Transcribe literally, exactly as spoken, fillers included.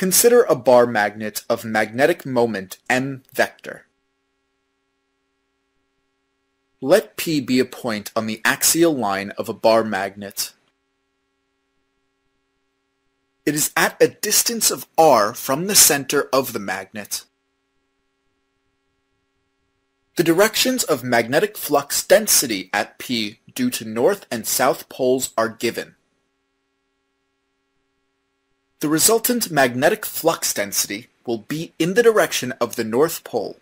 Consider a bar magnet of magnetic moment m vector. Let P be a point on the axial line of a bar magnet. It is at a distance of r from the center of the magnet. The directions of magnetic flux density at P due to north and south poles are given. The resultant magnetic flux density will be in the direction of the north pole.